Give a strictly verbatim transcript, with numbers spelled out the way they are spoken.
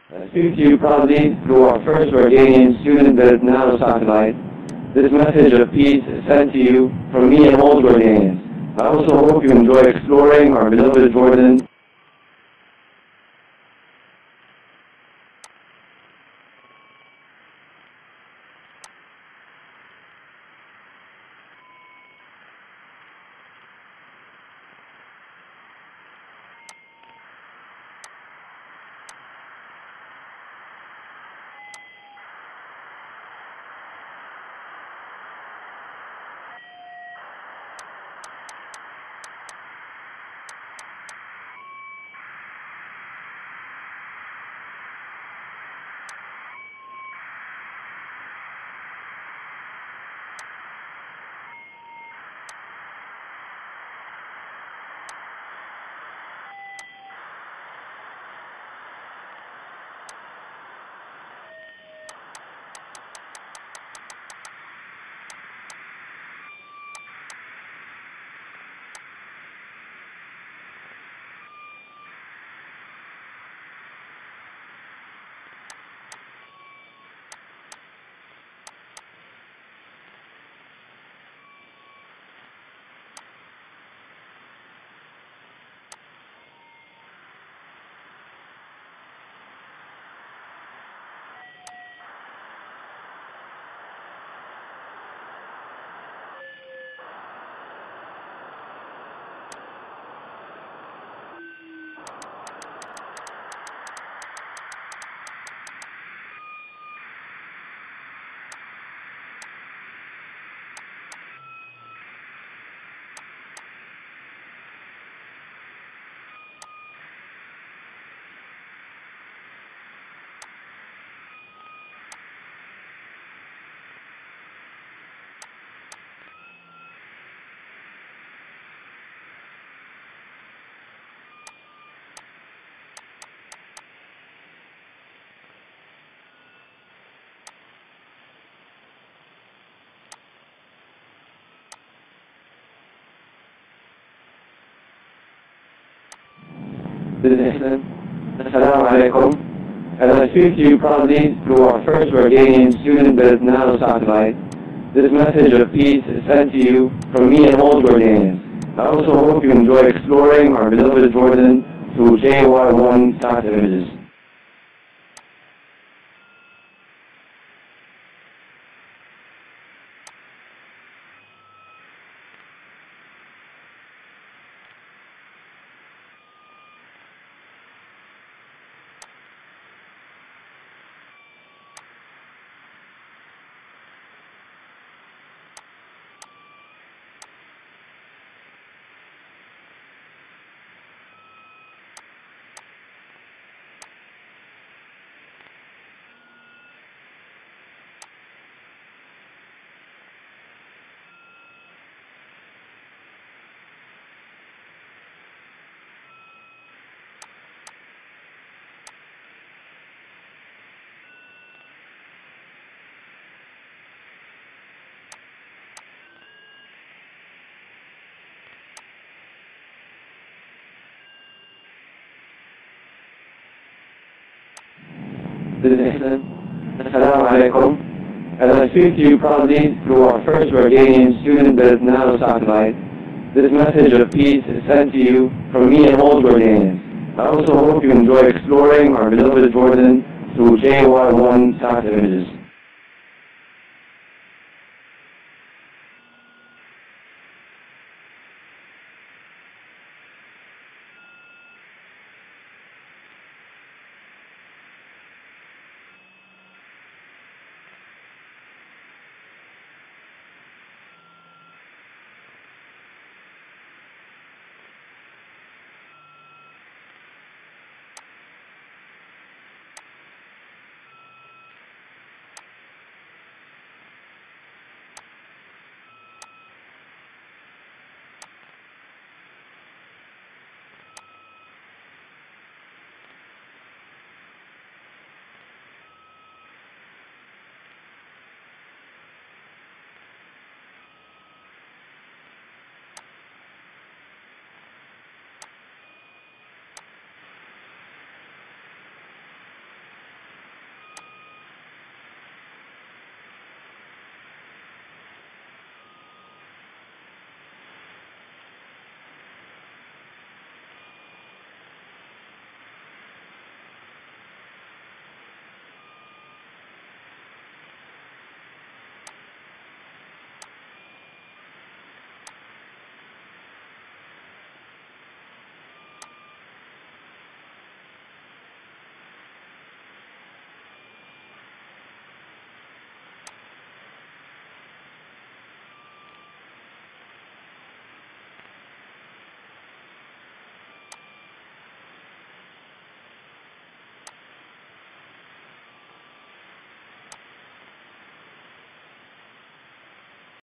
I speak to you proudly through our first Jordanian student-built nano-satellite. This message of peace is sent to you from me and all Jordanians. I also hope you enjoy exploring our beloved Jordan. Assalamu alaikum, and I speak to you proudly through our first Jordanian student-built nano-satellite. This message of peace is sent to you from me and all Jordanians. I also hope you enjoy exploring our beloved Jordan through J Y one SAT images. Assalamu alaikum, and I speak to you proudly through our first Jordanian student-built nano-satellite. This message of peace is sent to you from me and all Jordanians. I also hope you enjoy exploring our beloved Jordan through J Y one SAT images.